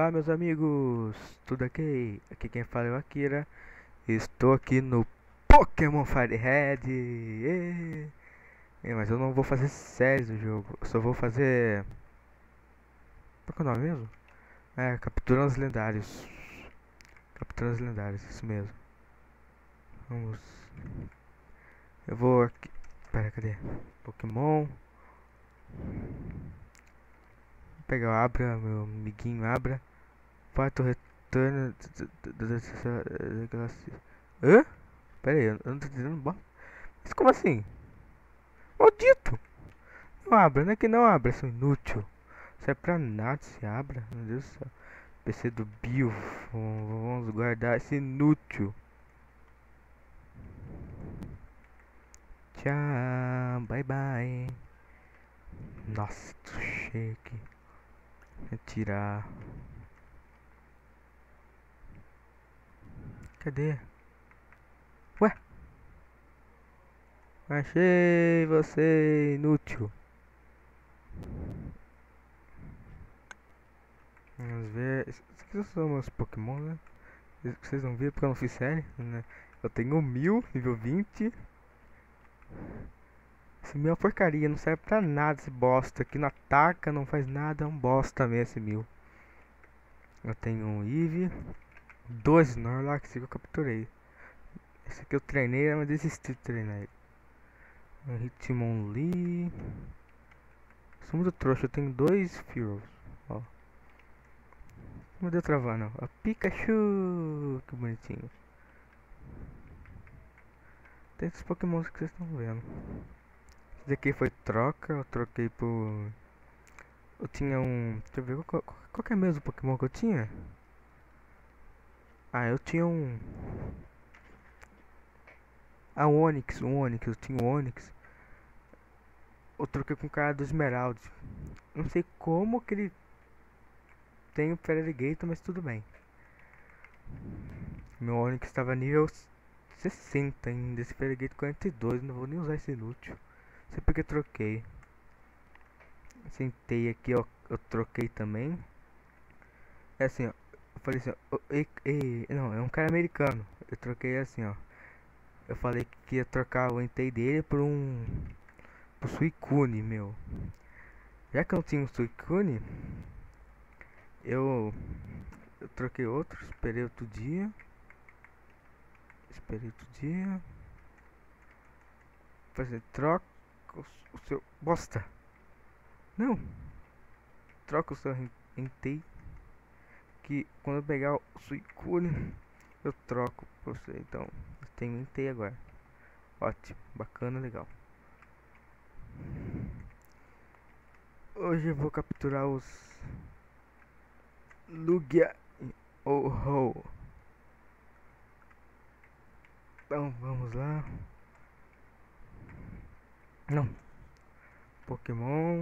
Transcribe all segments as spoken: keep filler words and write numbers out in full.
Olá, meus amigos, tudo ok? Aqui quem fala é o Akira. Estou aqui no Pokémon Fire Red. Ê! É, mas eu não vou fazer séries do jogo, eu só vou fazer. Qual que é o nome mesmo? É, capturando os lendários. Capturando os lendários, isso mesmo. Vamos. Eu vou aqui. Pera, cadê? Pokémon. Vou pegar o Abra, meu amiguinho Abra. Quarto retorno. Hã? Pera aí, eu não tô entendendo bosta. Mas como assim? Maldito! Não abra, não é que não abra, seu inútil. Não serve pra nada se abra. Meu Deus do céu. P C do Bio. Vamos guardar esse inútil. Tchau, bye bye. Nossa, tô cheio aqui. Retirar. Cadê? Ué? Achei você inútil. Vamos ver. Esses aqui são meus Pokémon, né? Vocês não viram porque eu não fiz série, né? Eu tenho mil, nível vinte. Esse mil é uma porcaria, não serve pra nada esse bosta. Aqui não ataca, não faz nada, é um bosta mesmo esse mil. Eu tenho um Eevee, dois Snorlax que eu capturei. Esse aqui eu treinei, mas desisti de treinar ele. Um Hitmonlee. Sou muito trouxa, eu tenho dois Fearows. Ó. Não deu travar não. A Pikachu! Que bonitinho. Tem esses Pokémons que vocês estão vendo. Esse daqui foi troca, eu troquei por... Eu tinha um... Deixa eu ver, qual, qual, qual que é mesmo o Pokémon que eu tinha? Ah, eu tinha um... Ah, um Onix, um Onix, eu tinha um Onix. Eu troquei com o cara do Esmeralda. Não sei como que ele tem o Feraligatr, mas tudo bem. Meu Onix estava nível sessenta ainda, esse Feraligatr quarenta e dois, não vou nem usar esse inútil. Não sei porque troquei. Sentei aqui, ó, eu troquei também. É assim, ó, eu falei assim, ó, e, e, não, é um cara americano. Eu troquei assim, ó. Eu falei que ia trocar o Entei dele por um... Por Suicune, meu. Já que eu não tinha um Suicune, eu... Eu troquei outro, esperei outro dia. Esperei outro dia. Fazer troca o, o seu... Bosta! Não! Troca o seu Entei. Que quando eu pegar o Suicune, eu troco pra você. Então, eu tenho um Entei agora. Ótimo, bacana, legal. Hoje eu vou capturar os Lugia e Oh-Ho. Então vamos lá. Não. Pokémon.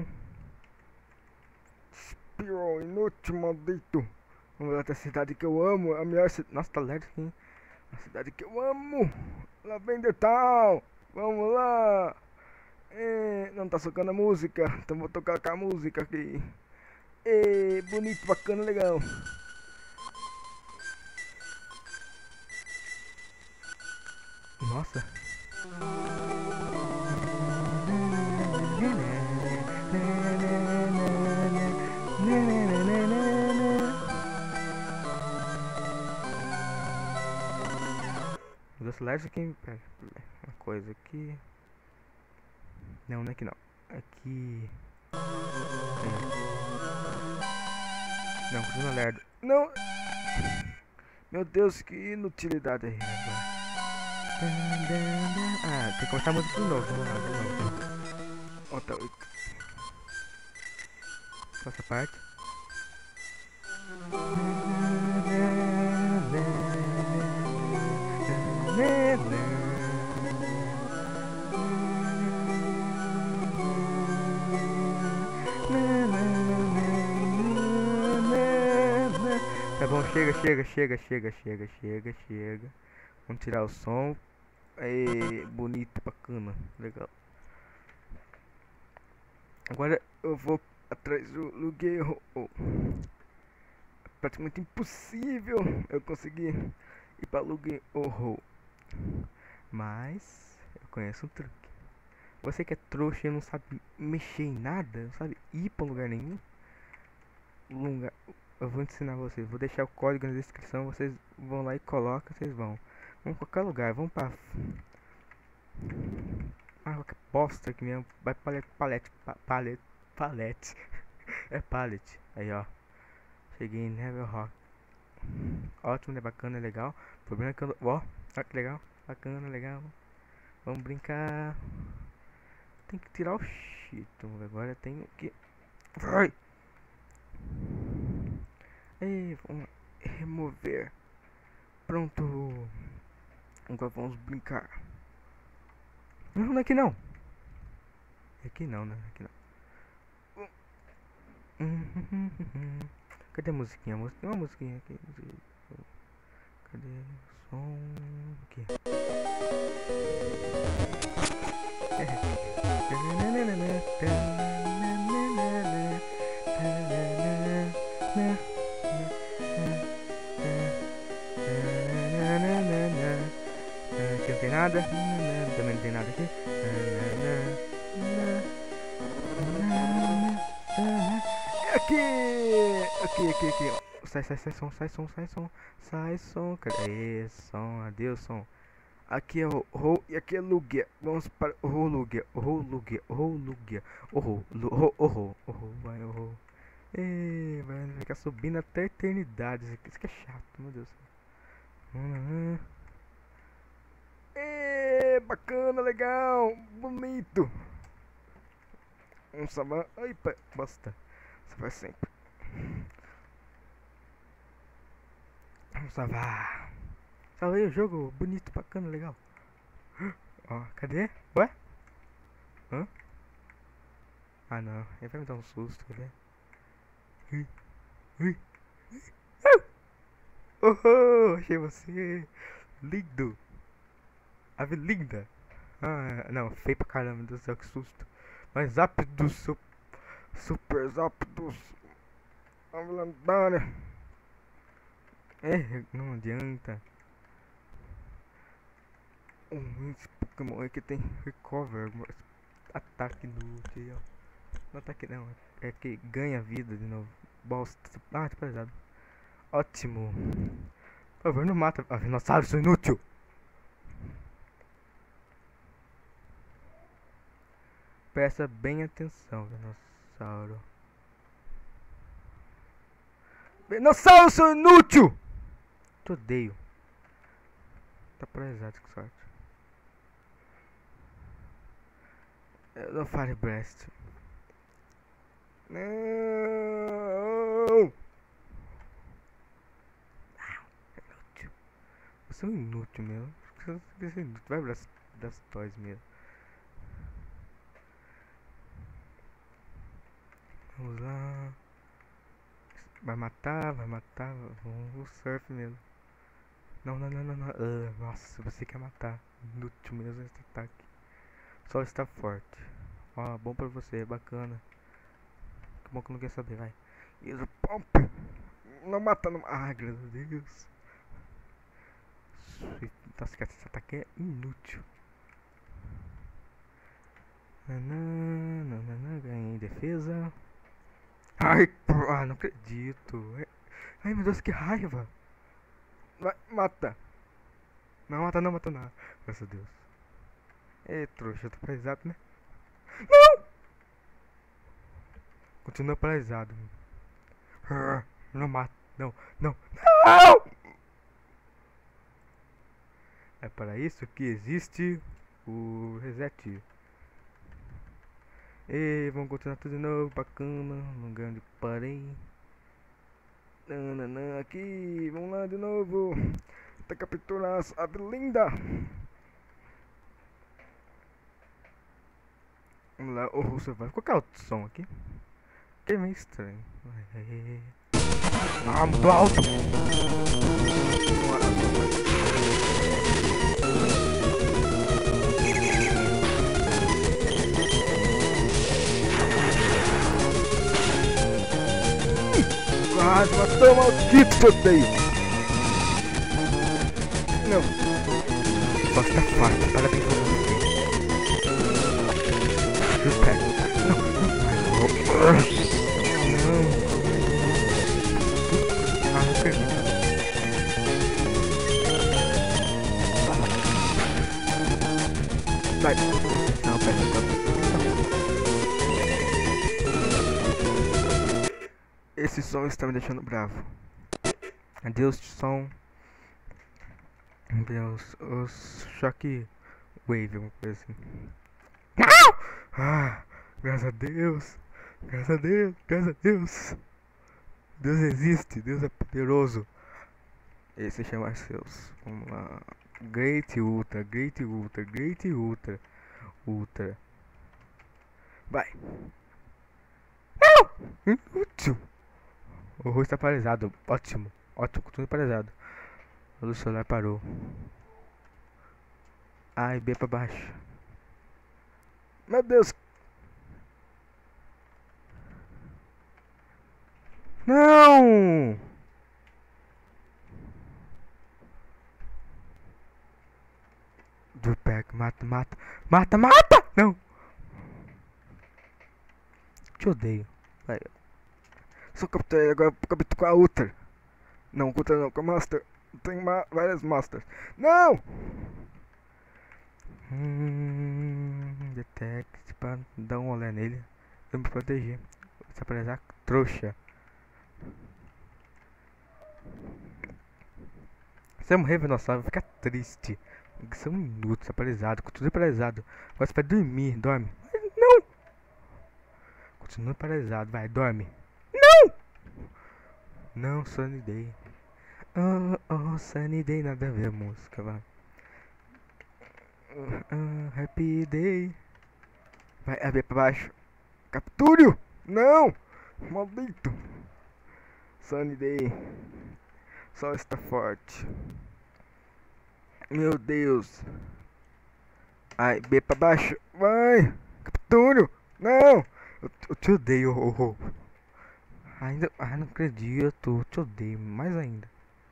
Spearow, inútil, maldito. Vamos lá, da cidade que eu amo. A melhor cidade. Nossa, tá lerdo aqui. A cidade que eu amo. Lavender Town. Vamos lá. É, não tá tocando a música. Então vou tocar com a música aqui. É, bonito, bacana, legal. Nossa. Os lives aqui. Pera, uma coisa aqui. Não, não é aqui não. Aqui. Não, continua lerdo. Não! Meu Deus, que inutilidade aí. Ah, tem que começar a música de novo. Vamos lá, de novo. Ó, tá oito. Essa parte. Tá bom, chega, chega, chega, chega, chega, chega, chega. Vamos tirar o som. Aí, bonito, bacana, legal. Agora eu vou atrás do Lugia. praticamente impossível eu conseguir ir pra Lugia Horror. Mas eu conheço um truque. Você que é trouxa e não sabe mexer em nada, não sabe ir pra lugar nenhum. Lugar, eu vou ensinar vocês. Vou deixar o código na descrição. Vocês vão lá e colocam. Vocês vão. Vão em qualquer lugar. Vão pra. Ah, qualquer bosta aqui mesmo. Vai palete. Palete. Palete. Palete. É palete. Aí ó. Cheguei em Level Rock. Ótimo, né? Bacana, legal. O problema é que eu. Ó, olha que legal. Bacana, legal. Vamos brincar. Tem que tirar o cheeto. Agora eu tenho que. Vai! Ei, vamos remover. Pronto. Agora vamos brincar. Não, não é aqui não. É aqui não, né? Aqui não. Cadê a musiquinha? Tem uma musiquinha aqui. Cadê o som? Aqui. Aqui não tem nada. Também não tem nada aqui. Aqui! Aqui, aqui, aqui. Sai, sai, sai, som, sai, som, sai, som. Sai, som. Cadê? Som, adeus, som. Aqui é o Ho e aqui é Lugia. Vamos para o Ho Lugia. O Ho Lugia. O Ho Lugia. O Ho. O Ho. O Ho. Vai, o Ho. Ei, vai ficar subindo até a eternidade. Isso aqui é chato, meu Deus. Uhum. Ei, bacana, legal. Bonito. Um sabão. Ai, pá, basta. Você vai sempre. Vamos salvar. Salvei o jogo, bonito, bacana, legal. Ó, cadê? Ué? Hã? Ah não, ele vai me dar um susto, cadê? Ui, ui, ui. Oh, achei você lindo. Ave linda. Ah, não, feio pra caramba, meu Deus do céu, que susto. Mas rápido, su super rápido. Ave lendária. É, não adianta. Um esse Pokémon aqui tem recover, ataque inútil, ó. Não ataque não, é que ganha vida de novo. Bosta. Ah, tipo pesado. Ótimo. Por favor, não mata. Ah, dinossauro, sou inútil. Presta bem atenção, dinossauro. Dinossauro, sou inútil. Te odeio. Tá paralisado, que sorte. Eu não fale Breast. Não. Ah, inútil. Você é um inútil mesmo. Você é inútil. Vai das, das toys mesmo. Vamos lá. Vai matar, vai matar. Vamos surf mesmo. Não, não, não, não, não. Uh, nossa, você quer matar. Inútil mesmo esse ataque. Só está forte. Ó, bom pra você, bacana. Que bom que não quer saber, vai. Isso, pump. Não mata, não. Ah, graças a Deus. Nossa, esse ataque é inútil. Nanã, nanã, ganhei defesa. Ai, ah, não acredito. Ai, meu Deus, que raiva. Vai, mata. Não, mata não, mata não. Graças a Deus. É, trouxa, eu tô paralisado, né? Não! Continua paralisado. Não mata. Não, não. Não! É para isso que existe o reset. E vamos continuar tudo de novo, bacana. Não ganho de parei. Nananã, aqui, vamos lá de novo. Até capturar a ave linda. Vamos lá, o russo vai. Qual que é o som aqui? Que é meio estranho. Ah, muito alto! Quase matou, maldição! maldito, odeio. Não. Posso estar forte, parabéns pra você. Eu pego. Não, não. Não. Ah, não pergunta. Vai. Não, pera, não. Esse som está me deixando bravo. Adeus, som. Deus, os choque wave, alguma coisa assim. Não! Ah, graças a Deus. Graças a Deus, graças a Deus. Deus existe, Deus é poderoso. Esse chama seus. Vamos lá. Great Ultra, Great Ultra, Great Ultra, Ultra. Vai. Não! Inútil. O rosto está paralisado. Ótimo, ótimo, tudo paralisado. O celular parou. A e B pra baixo. Meu Deus. Não! Durpeg, mata, mata, mata, mata! Não! Te odeio. Vai. Só capturei agora, capturei com a Ultra. Não, com a Ultra não, com a Master. Tem ma várias Masters. Não! Hum, detect pra dar um olé nele. Eu me proteger. Se aparecer trouxa. Se eu morrer, Venossauro, vai ficar triste. Você é um inútil, você é paralisado, continua paralisado. Agora você vai dormir, dorme. Não! Continua paralisado, vai, dorme. Não! Não, Sunny Day. Oh, oh, Sunny Day, nada a ver a música, vai. Uh, uh, happy Day. Vai, abrir pra baixo. Capture-o! Não! Maldito! Sunny Day. Sol está forte. Meu Deus. Ai, B pra baixo. Vai! Capture-o! Não! Eu, eu te odeio, oh, oh. Ainda. Ah, não acredito. Eu te odeio mais ainda.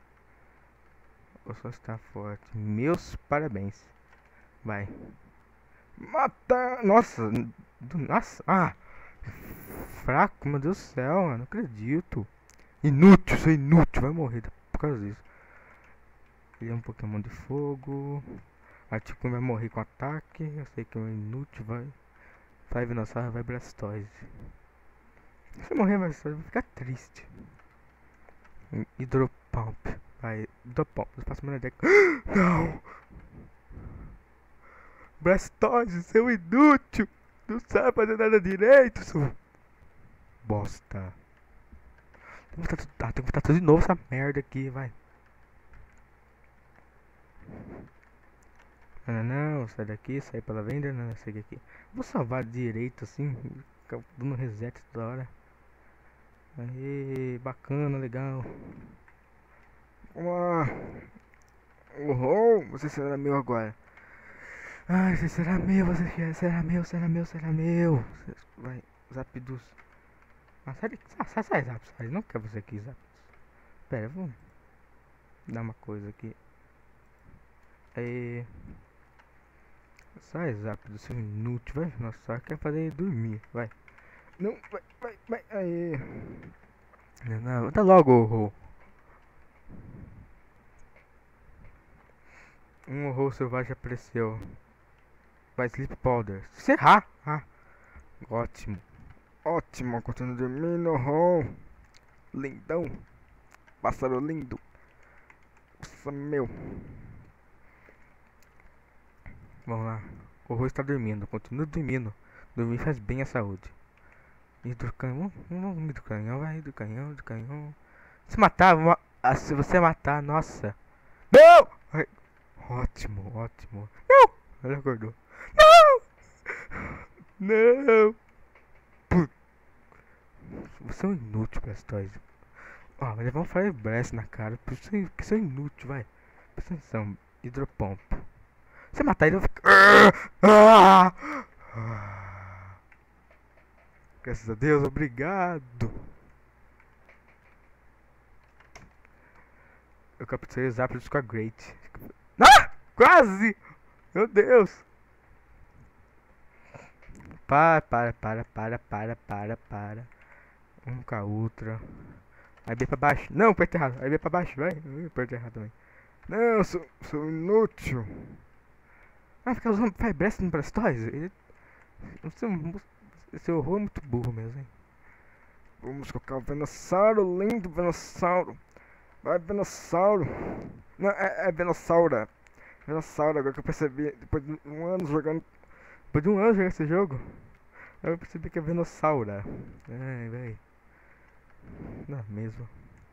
O sol está forte. Meus parabéns. Vai. Mata! Nossa! Do, nossa! Ah! Fraco, meu Deus do céu, mano. Não acredito. Inútil, sou inútil. Vai morrer por causa disso. Ele é um Pokémon de fogo. Articuno vai morrer com ataque. Eu sei que é um inútil. Vai. Vai Venossauro, vai Blastoise. Se morrer Blastoise, vai ficar triste. Hidropump. Vai. Hidropump. Eu passo a deck. Não! Blastoise, seu inútil! Não sabe fazer nada direito, seu bosta. Tem que botar tudo, ah, tem que botar tudo de novo essa merda aqui, vai. Não, não, não, sai daqui, sai pela venda, não, não, sai daqui. Vou salvar direito assim, ficar dando reset toda hora. Aê, bacana, legal. Vamos lá. Uhum, você será meu agora. Ai, você será meu, você será meu, será meu, será meu. Vai, Zapdos. Ah, sai daqui, sai, sai, sai, Zapdos, sai. Não quero você aqui, Zapdos. Pera, vamos dar uma coisa aqui. Aí. Sai, Zapdos, seu inútil, vai. Nossa, só quer fazer ele dormir, vai. Não, vai, vai, vai, aí. Não, não, tá logo, horror. Um horror selvagem apareceu. Vai, Sleep Powder. Se errar, ah. Ótimo. Ótimo, continua dormindo, horror. Lindão. Pássaro lindo. Nossa, meu. Vamos lá. O horror está dormindo, continua dormindo. Dormir faz bem à saúde. Hidrocanhão, vamos hidrocanhão, vai, hidrocanhão, hidrocanhão. Se matar, vamos, ah, se você matar, nossa. Não! Ai, ótimo, ótimo. Não! Ele acordou. Não! Não! Puh. Você é um inútil, Blastoise. Ó, oh, vai levar um Fire Blast na cara. Porque você é inútil, vai. Presta atenção, Hidropomp. Se matar ele, eu vou ficar. Ah! Ah! Graças a Deus, obrigado. eu capturei os Zapdos com a Great. Ah! Quase! Meu Deus! Para, para, para, para, para, para, para. Um com a outra. Aí B pra baixo. Não, apertei errado. Aí B pra baixo, vai. Apertei errado também. Não, sou, sou inútil. Ah, ficar usando Fire Blast no Blastoise? Ele... Você, esse horror é muito burro mesmo, hein? Vamos colocar o Venossauro, lindo Venossauro. Vai, Venossauro. Não, é, é Venossauro. Venossauro, agora que eu percebi, depois de um ano jogando. Depois de um ano jogando esse jogo, eu percebi que é Venossauro. Ai, véi. Não é mesmo.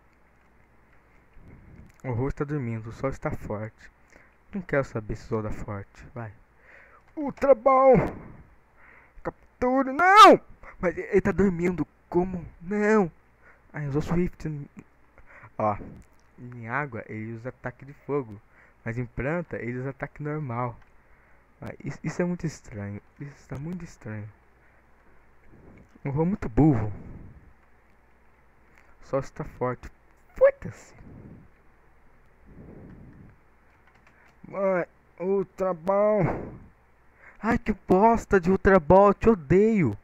O rosto está dormindo, o sol está forte. Não quero saber se o sol está forte. Vai. Ultra Ball! Capture. Não! Mas ele tá dormindo. Como? Não! Ai, usou Swift. Ó. Em água ele usa ataque de fogo. Mas em planta ele usa ataque normal. Ah, isso, isso é muito estranho. Isso está muito estranho. Um robô muito burro. O sol está forte. Foda-se! Vai, Ultra Ball! Ai, que bosta de Ultra Ball, eu te odeio!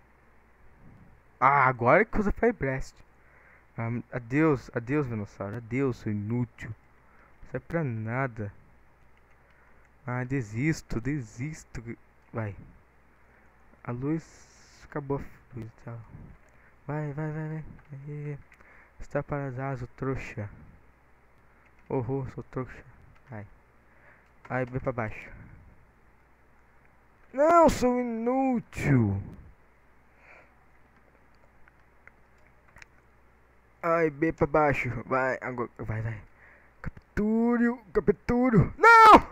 Ah, agora que usa Fire Blast. Ah, adeus, adeus, Venossauro, adeus, seu inútil. Não serve pra nada. Ah, desisto, desisto. Vai. A luz acabou a luz, tchau. Vai, vai, vai, vai. Aí. Está para as asas, trouxa. Horror, sou trouxa. Vai. Aí, vai pra baixo. Não, sou inútil. Ai, B pra baixo. Vai, agora. Vai, vai. Capture, capture. Não!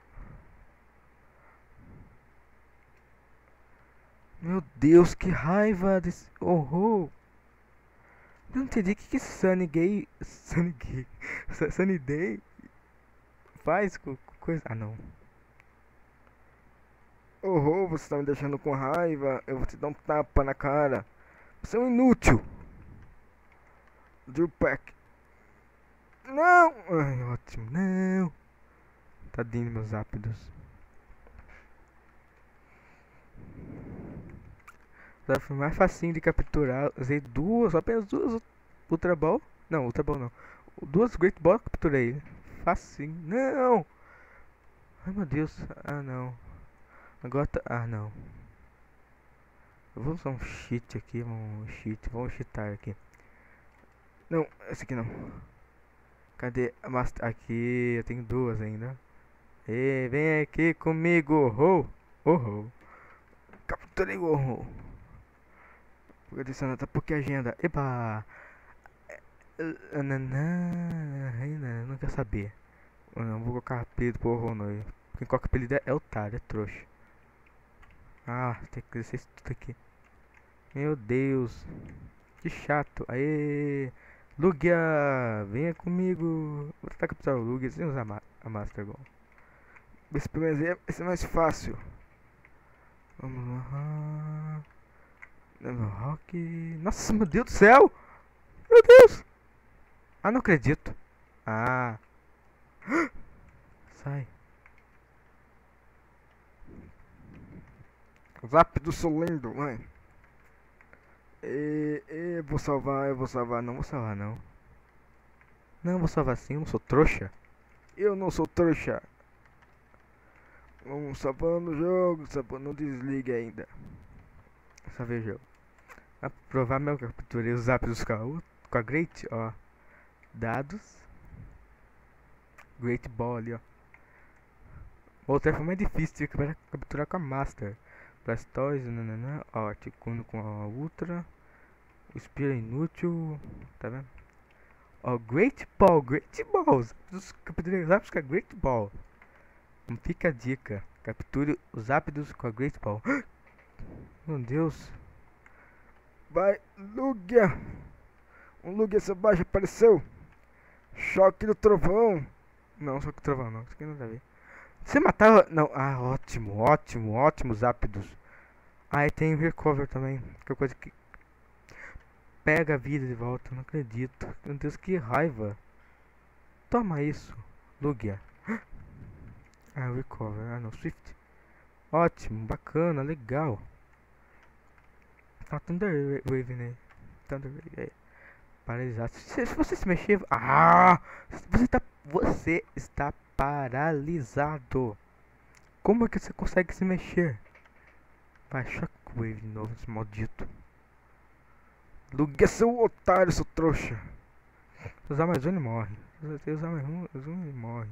Meu Deus, que raiva desse horror. Eu não entendi o que, que esse Sunny Gay. Sunny Gay. Sunny Day faz com coisa. Ah, não. Horror, você tá me deixando com raiva. Eu vou te dar um tapa na cara. Você é um inútil. Drill Pack. Não! Ai, ótimo. Não! Tadinho, meus ápidos. Foi mais facinho de capturar. Usei duas, apenas duas Ultra Ball. Não, Ultra Ball não. Duas Great Ball capturei. Facinho. Não! Ai, meu Deus. Ah, não. Agora tá... Ah, não. Eu vou usar um cheat aqui. Um cheat. Vamos cheatar aqui. Não, esse aqui não. Cadê a Master? Aqui, eu tenho duas ainda. E vem aqui comigo, oh, oh, oh. Capturei o oh. Vou adicionar, tá porque agenda. Epa! Ainda não quer saber. Eu não vou colocar apelido pro horror, não. Quem coloca apelido é otário, é trouxa. Ah, tem que crescer isso tudo aqui. Meu Deus. Que chato. Aê! Lugia! Venha comigo! Vou tentar capturar o Lugia sem usar a Master Ball. Esse primeiro vai ser mais fácil. Vamos lá. Level Rock. Nossa, meu Deus do céu! Meu Deus! Ah, não acredito. Ah. Sai. Zap do seu lindo, mãe. E, e, vou salvar, eu vou salvar. Não vou salvar, não. Não, vou salvar sim, eu não sou trouxa. Eu não sou trouxa. Vamos salvando o jogo, salvando, não desligue ainda. Só ver o jogo. Pra provar meu capturei os Zapdos com a, com a Great, ó. Dados. Great Ball ali, ó. Outra foi mais difícil, tive que capturar com a Master. Blastoise, nananã, ó, Articuno com a Ultra. O Spear é inútil, tá vendo? Ó, Great Ball, Great Ball. Capturei os Zapdos com a Great Ball. Fica a dica, capture os Zapdos com a Great Ball. Meu Deus. Vai, Lugia. Um Lugia selvagem apareceu. Choque do trovão. Não, choque do trovão não, isso aqui não dá a ver. Você matava... Não, ah, ótimo, ótimo, ótimo Zapdos. Ah, e tem o Recover também, que é coisa que pega a vida de volta, não acredito. Meu Deus, que raiva. Toma isso, Lugia. Ah, recover. Ah, não, Swift. Ótimo, bacana, legal. Ah, Thunder Wave, né? Thunder Wave, é. Paralisado. Se, se você se mexer... Ah! Você está... Você está paralisado. Como é que você consegue se mexer? Vai, Shockwave de novo, esse maldito. Lugia, seu otário, seu trouxa. Se usar mais um, ele morre. Se usar mais um, um ele morre.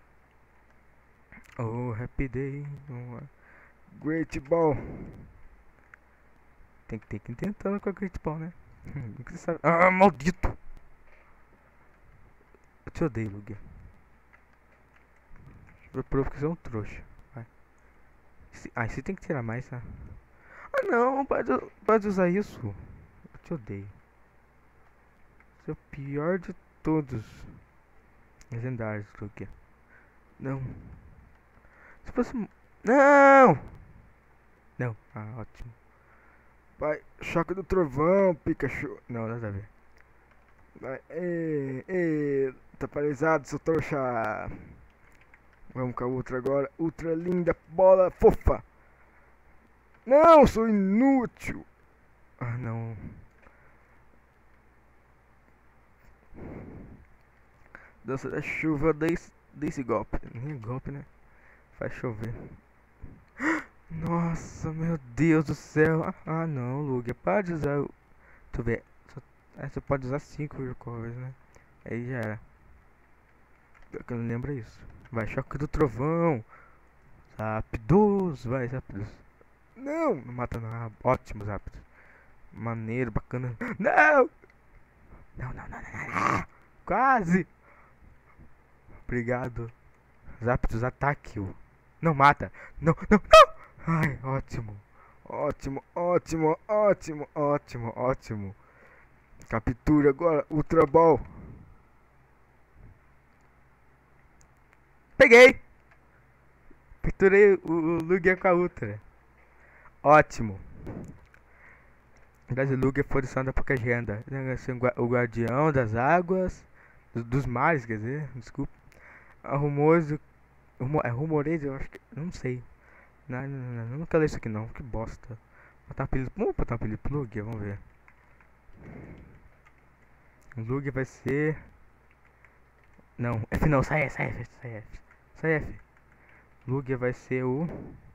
Oh, Happy Day. Oh, Great Ball. Tem que ter que ir tentando com a Great Ball, né? O que você sabe? Ah, maldito! Eu te odeio, Lugia. Eu provo que você é um trouxa. Vai. Ah, você tem que tirar mais, tá? Ah, não, pode, pode usar isso. Eu te odeio. Você é o pior de todos. Legendários, Lugia. Não. Se fosse... Não! Não. Ah, ótimo. Vai, choque do trovão, Pikachu. Não, nada a ver. Vai, ê, ê, tá paralisado, seu trouxa. Vamos com a Ultra agora. Ultra linda, bola fofa. Não, sou inútil. Ah, não. Dança da chuva, desse, desse golpe. Nem golpe, né? Faz chover. Nossa, meu Deus do céu. Ah, não, Lugia. Pode usar o... Tu vê. É, você pode usar cinco recovers, né? Aí já era. Eu não lembro isso. Vai, choque do trovão. Rápidos. Vai, rápidos. Não, não mata não. Ah, ótimos rápidos. Maneiro, bacana. Não! Não, não, não, não, não. Quase. Obrigado. Rápidos, ataque-o. Não mata. Não, não, não. Ai, ótimo. Ótimo, ótimo, ótimo, ótimo, ótimo. Captura agora, Ultra Ball. Peguei! Capturei o, o Lugia com a Ultra. Ótimo. Das Lugia foi da pouca agenda. O guardião das águas. Do, dos mares, quer dizer. Desculpa. A rumores. Rumo, é rumores, eu acho que. Não sei. Não, não, não, não, nunca li isso aqui não. Que bosta. Botar um apelido. Vamos botar um apelido pro Lugia, vamos ver. O Lugia vai ser. Não, F não, sai F, sai F, sai F. Sai F. Lugia vai ser o.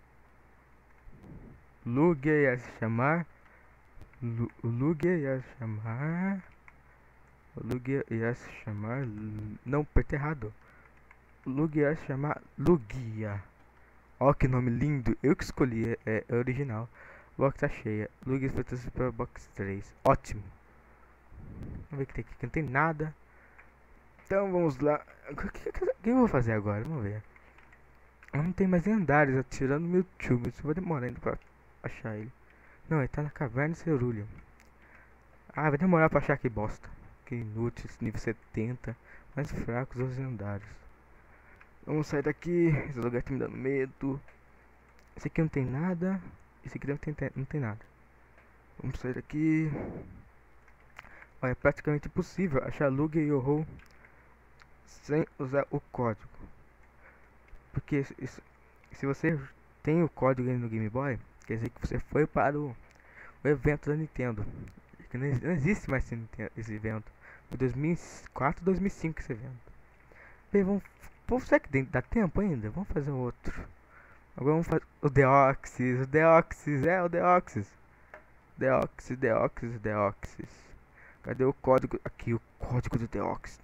Lugia ia se chamar. Lu, o Lugia ia se chamar. O Lugia ia se chamar. Não, apertei errado. O Lugia ia se chamar Lugia. Ó, que nome lindo. Eu que escolhi, é, é original. Box tá cheia. Lugia foi transferido para box três. Ótimo. Vamos ver o que tem aqui, que não tem nada. Então vamos lá. O que, que, que eu vou fazer agora? Vamos ver. Não tem mais lendários atirando meu tio. Isso vai demorar ainda pra achar ele. Não, ele tá na caverna de Cerulho. Ah, vai demorar pra achar que bosta. Que inútil, nível setenta. Mais fracos os lendários. Vamos sair daqui. Esse lugar tá me dando medo. Esse aqui não tem nada. Esse aqui não tem, não tem nada. Vamos sair daqui. Olha, é praticamente impossível achar Lugia e Ho-Oh sem usar o código. Porque se, se você tem o código aí no Game Boy, quer dizer que você foi para o, o evento da Nintendo. Que não, não existe mais esse, esse evento. Foi dois mil e quatro, dois mil e cinco esse evento. Bem, vamos, vamos, será que dá tempo ainda? Vamos fazer um outro. Agora vamos fazer o Deoxys, o Deoxys, é o Deoxys. Deoxys, Deoxys, Deoxys. Cadê o código? Aqui, o código do Deoxys.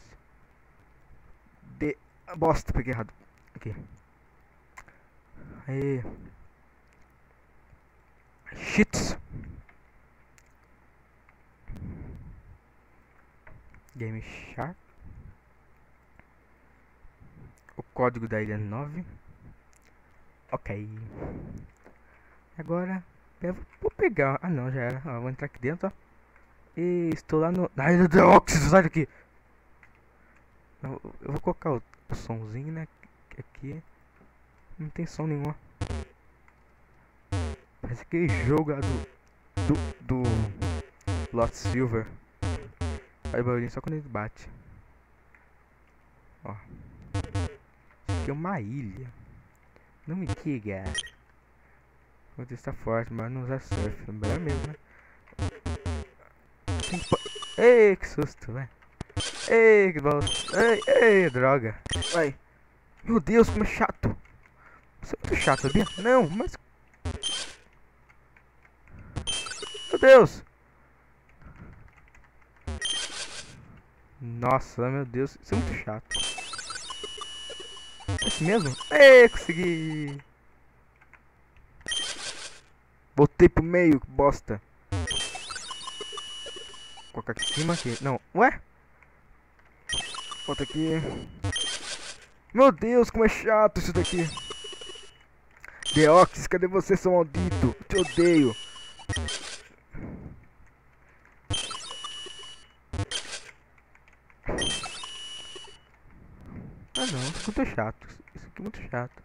De... Bosta, peguei errado. Aqui. Aí. Cheats. Game Shark. O código da ilha nove. Ok. Agora eu vou pegar. Ah não, já era. Ó, vou entrar aqui dentro, ó. E estou lá no. Na ilha do Deoxys, sai daqui! Eu, eu vou colocar o, o somzinho, né? Aqui. Não tem som nenhum, ó. Parece aquele jogo lá do. Do. Do. Lost Silver. Faz barulhinho só quando ele bate. Ó. Isso aqui é uma ilha. Não me diga. Vou testar forte, mas não usar surf. Não é mesmo, né? Ei, que susto, vai. Ei, que bosta. Ei, ei, droga. Vai. Meu Deus, como é chato. Você é muito chato, sabia? Não, mas... Meu Deus. Nossa, meu Deus. Isso é muito chato. É assim mesmo? Ei, consegui. Voltei pro meio, que bosta. Vou colocar aqui em cima aqui. Não, ué? Volta aqui. Meu Deus, como é chato isso daqui. Deoxys, cadê você, seu maldito? Te odeio. Ah não, isso aqui é muito chato. Isso aqui é muito chato.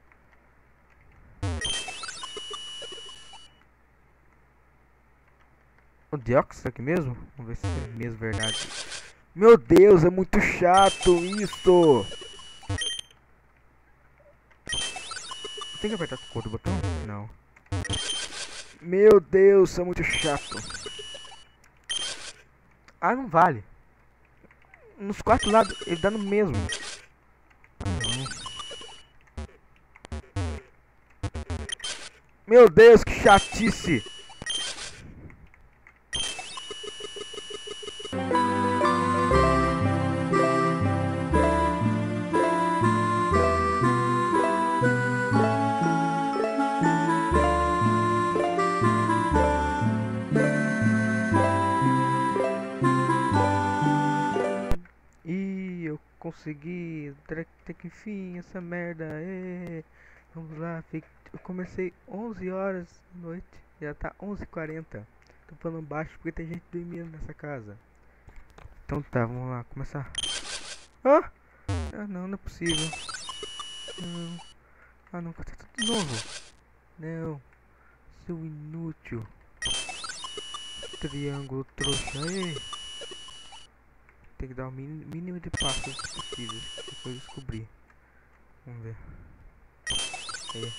O Deoxys aqui mesmo? Vamos ver se é mesmo verdade. Meu Deus, é muito chato isso. Tem que apertar com o outro botão? Não. Meu Deus, é muito chato. Ah, não vale. Nos quatro lados ele dá no mesmo. Ah, não. Meu Deus, que chatice. E eu consegui até que enfim essa merda. Ê, vamos lá, eu comecei onze horas da noite, já tá onze e quarenta. Tô falando baixo porque tem gente dormindo nessa casa. Então tá, vamos lá, começar. Ah, ah não, não é possível. Não. Ah não, tá tudo novo. Não, seu inútil. Triângulo trouxa aí. Tem que dar o mínimo de passos possível. Depois descobrir. Vamos ver. Aí.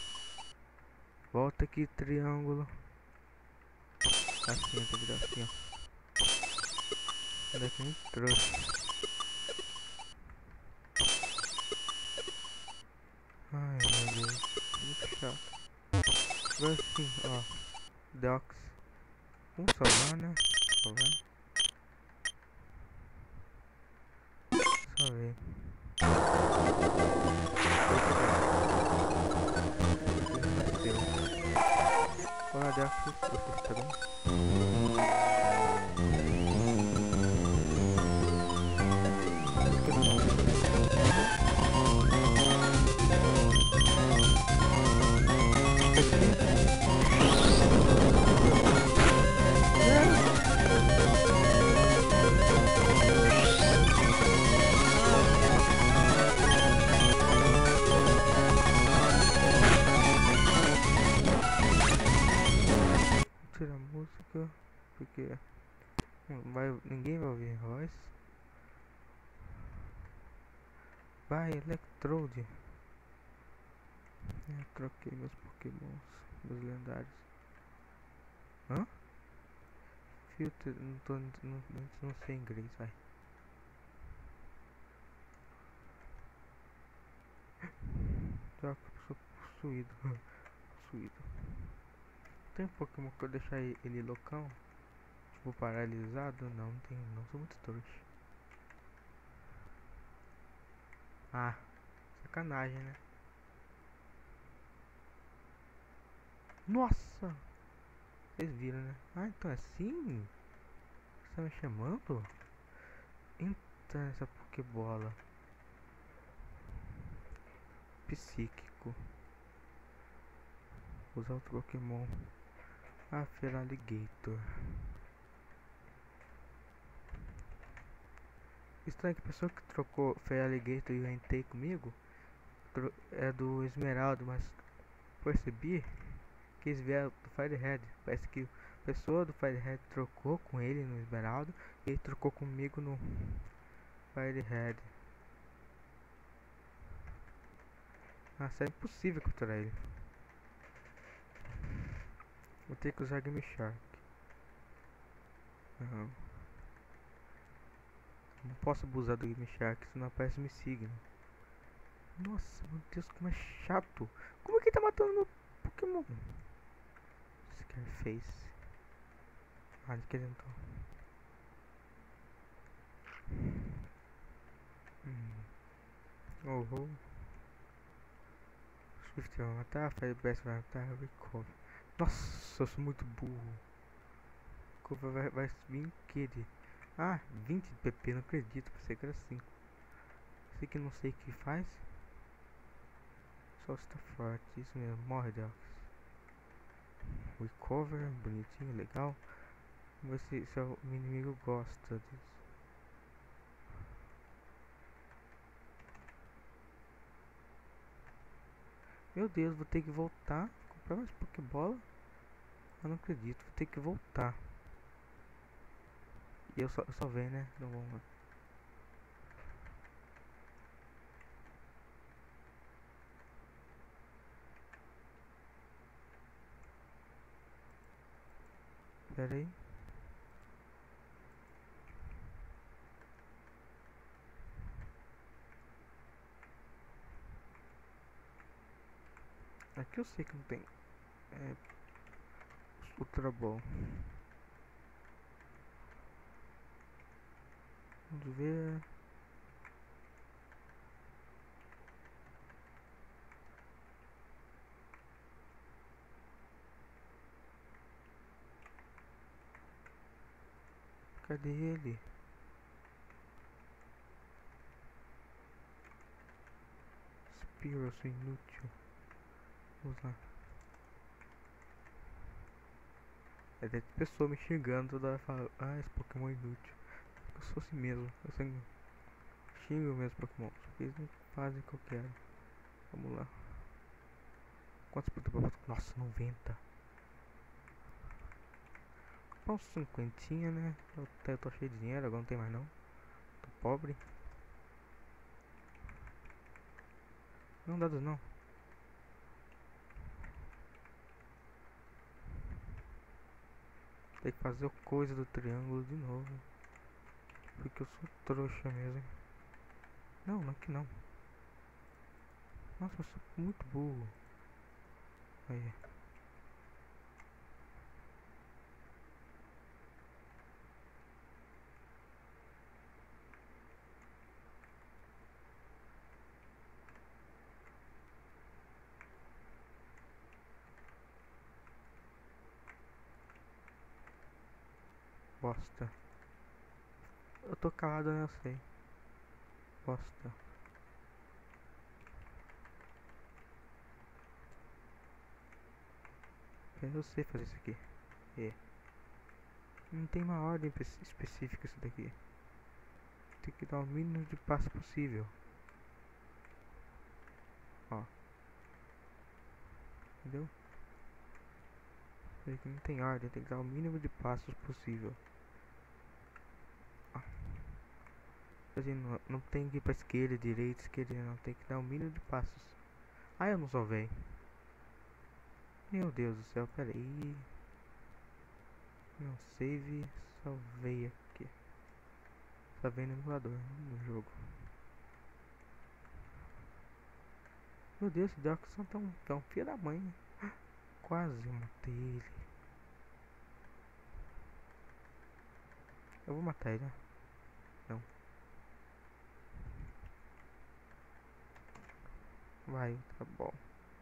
Volta aqui, triângulo. Assim, tem que dar assim, ó. Onde é que me trouxe? Ai, meu Deus. Muito chato. Agora sim, ó. Docs. Vamos salvar, né? Salvar. Salvei. Olá, Docs. Você está bem? Tira a música porque vai, ninguém vai ouvir a voz. Vai, Electrode. Eu troquei meus pokémons, meus lendários. Hã? Filter, não tô, não, não, não sei inglês, vai. Já sou possuído. Possuído. Tem um Pokémon que eu deixar ele loucão? Tipo paralisado? Não, não tem, não sou muito trouxa. Ah, sacanagem, né? Nossa! Vocês viram, né? Ah, então é assim? Você tá me chamando? Então essa Pokébola. Psíquico. Usar outro Pokémon. Ah, Feraligator. Estranho que a pessoa que trocou Feraligator e o Entei comigo é do Esmeralda, mas percebi que eles vieram do Firehead. Parece que a pessoa do Firehead trocou com ele no Esmeralda e ele trocou comigo no Firehead. Nossa, é impossível capturar ele. Vou ter que usar Game Shark. Não. Não posso abusar do Game Shark, senão aparece me signo. Nossa, meu Deus, como é chato. Como é que ele tá matando meu Pokémon? Scarface. Ah, ele quer então. Hum. Oh, oh. Swift vai matar, Firebest vai matar, Recover. Nossa, eu sou muito burro. Recover vai, vai vir o que de... Ah, vinte de P P, não acredito, pensei que era cinco. Sei que não sei o que faz. Só está forte, isso mesmo, morre Deus. Recover, bonitinho, legal. Vamos ver se, se o inimigo gosta disso. Meu Deus, vou ter que voltar. Comprar mais Pokébola. Eu não acredito, vou ter que voltar. E eu só, eu só venho, né? Não vamos lá. Pera aí. Aqui eu sei que não tem. É. Ultra Ball. Vamos ver. Cadê ele? Spiro, sou inútil. Vamos lá. É de pessoa me xingando toda hora falando, ah, esse Pokémon é inútil. Eu sou assim mesmo, eu sempre xingo meus Pokémon, porque eles não fazem o que eu quero. Vamos lá. Quantos Pokémon? Nossa, noventa. Comprar uns cinquentinha, né? Eu, eu tô cheio de dinheiro, agora não tem mais não. Tô pobre. Não dá dos não. Tem que fazer o coisa do triângulo de novo. Porque eu sou trouxa mesmo. Não, não é que não. Nossa, eu sou muito burro. Aí. Bosta. Eu tô calado, né? Eu sei. Bosta. Eu sei fazer isso aqui. É. Não tem uma ordem específica isso daqui. Tem que dar o mínimo de passo possível. Ó. Entendeu? Isso aqui não tem ordem, tem que dar o mínimo de passos possível. Ah. Assim, não, não tem que ir pra esquerda, direita, esquerda, não. Tem que dar o mínimo de passos. Ah, eu não salvei. Meu Deus do céu, pera aí. Não save, salvei aqui. Salvei no emulador, no jogo. Meu Deus, esse Darkson tá um, tá um filho da mãe. Quase matei ele. Eu vou matar ele, né? Não. Vai, tá bom.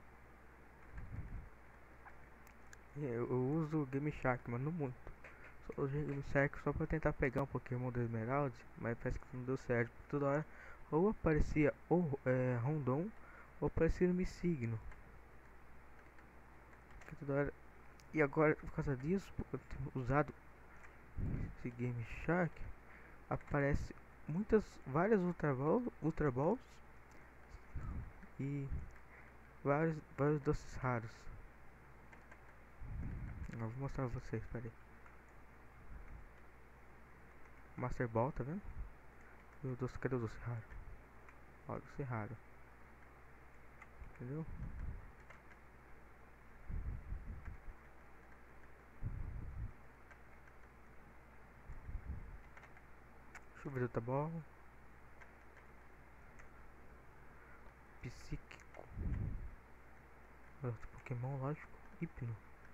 Eu, eu uso o Game Shark, mas não muito. Só usei o Game Shark só pra tentar pegar um Pokémon do Emerald, mas parece que não deu certo. Toda hora ou aparecia ou é, Rondon ou aparecia Missigno. Toda hora. E agora, por causa disso, por eu ter usado esse Game Shark, aparece muitas, várias Ultra, Ball, Ultra Balls e vários, vários doces raros. Eu vou mostrar pra vocês, peraí. Master Ball, tá vendo? E o doce, cadê o doce raro? Ó, o doce raro. Entendeu? Chuveiro tá bom. Psíquico. Outro Pokémon, lógico. Hipno.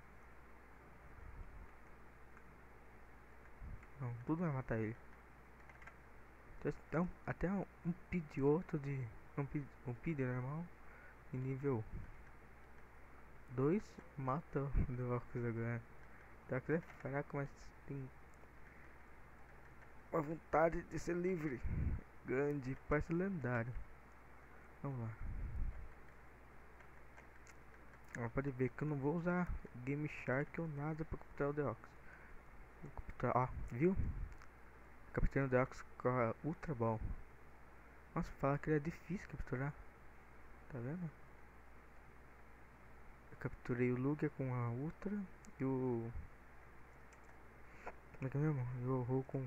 Não, tudo vai matar ele. Então, até um, um Pidgeotto de... Um, Pid, um Pidgey normal. Em nível dois mata o Deoxys agora. O Deoxys é fraco, mas tem uma vontade de ser livre. Grande, parece lendário. Vamos lá. Ó, pode ver que eu não vou usar Game Shark ou nada para capturar o Deoxys. Vou capturar, ó, viu? Capturando o Deoxys com a Ultra Ball. Nossa, fala que ele é difícil capturar. Tá vendo? Eu capturei o Lugia com a Ultra e o... Como é que é mesmo? E o Ro com...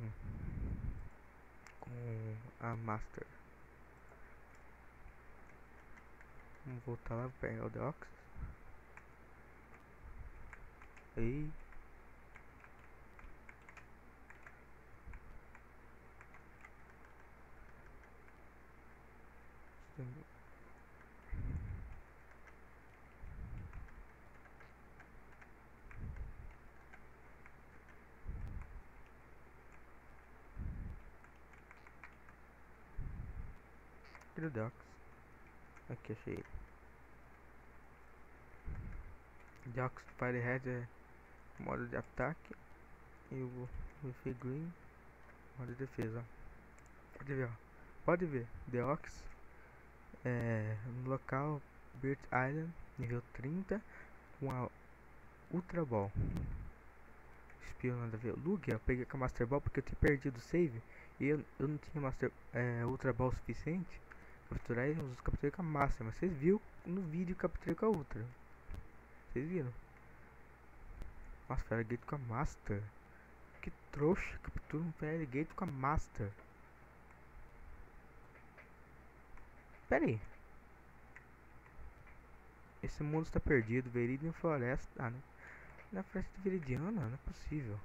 Com a Master. Vamos voltar lá pra pegar o Deoxys. Ei. Cadê o Deoxys? Aqui, achei ele. Deoxys Firehead é modo de ataque. E o Leafy Green modo de defesa. Pode ver, ó. Pode ver. Deoxys é, no local Bird Island, nível trinta, com a Ultra Ball. Espião nada a ver. Lugia, eu peguei com a Master Ball porque eu tinha perdido o save e eu, eu não tinha Master, é, Ultra Ball suficiente. Capturar e eu capturei com a Master, mas vocês viram no vídeo que eu capturei com a Ultra. Vocês viram? Nossa, Feraligatr com a Master. Que trouxa, captura um Feraligatr com a Master. Pera aí. Esse mundo está perdido. Viridian Floresta. Ah, não. Na Floresta Viridiana? Não é possível.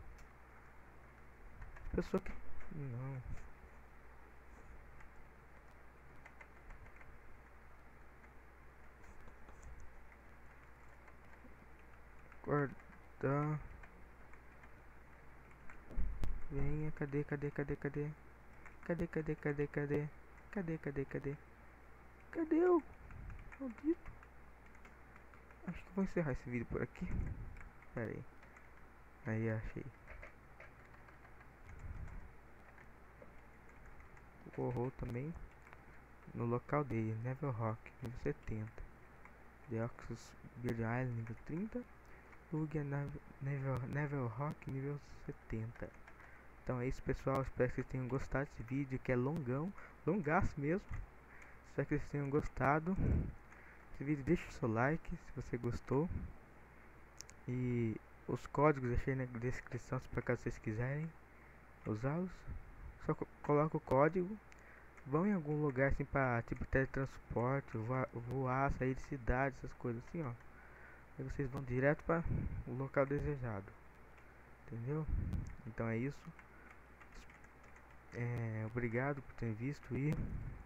Pessoa que... Não. Guardar. Venha, cadê, cadê, cadê, cadê? Cadê, cadê, cadê, cadê? Cadê, cadê, cadê? Cadê eu? Maldito. Acho que vou encerrar esse vídeo por aqui. Pera aí. Aí, achei. O Horror também. No local dele, Neville Rock, nível setenta. Deoxys Bird Island, nível trinta. Lugia Neville, Neville Rock, nível setenta. Então é isso, pessoal. Espero que vocês tenham gostado desse vídeo, que é longão. Longaço mesmo. Espero que vocês tenham gostado. Esse vídeo, deixa o seu like se você gostou. E os códigos deixei na descrição para caso vocês quiserem usá-los. Só co coloca o código. Vão em algum lugar assim para tipo teletransporte, voar, voar, sair de cidade, essas coisas assim, ó. Aí vocês vão direto para o local desejado. Entendeu? Então é isso. É, obrigado por ter visto e